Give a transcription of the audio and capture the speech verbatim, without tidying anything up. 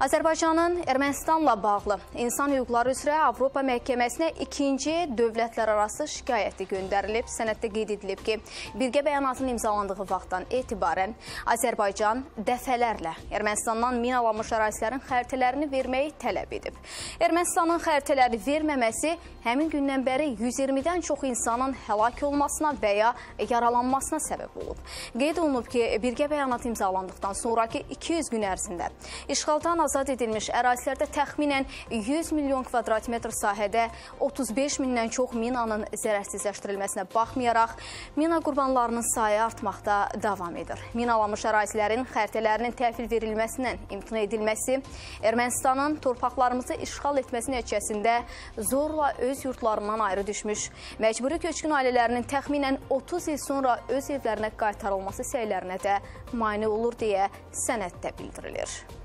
Azərbaycanın Ermənistanla bağlı İnsan Hüquqları üzrə Avropa Məhkəməsinə ikinci dövlətlərarası şikayəti göndərilib. Sənəddə qeyd edilib ki, birgə bəyanatın imzalandığı vaxtdan etibarən Azərbaycan dəfələrlə Ermənistandan minalanmış ərazilərin xəritələrini verməyi tələb edib. Ermənistanın xəritələri verməməsi həmin gündən bəri yüz iyirmidən çox insanın həlak olmasına və ya yaralanmasına səbəb olub. Qeyd olunub ki, birgə bəyanat imzalandıqdan sonraki iki yüz gün ərzində işğaldan azad edilmiş ərazilərdə təxminən yüz milyon kvadratmetr sahədə otuz beş mindən çox minanın zərərsizləşdirilməsinə baxmayaraq, mina qurbanlarının sayı artmaqda davam edir. Minalanmış ərazilərin xəritələrinin təhvil verilməsindən imtina edilməsi, Ermənistanın torpaqlarımızı işğal etməsi nəticəsində zorla öz yurtlarından ayrı düşmüş, məcburi köçkün ailələrinin təxminən otuz il sonra öz evlərinə qaytarılması səylərinə də mane olur deyə sənəddə bildirilir.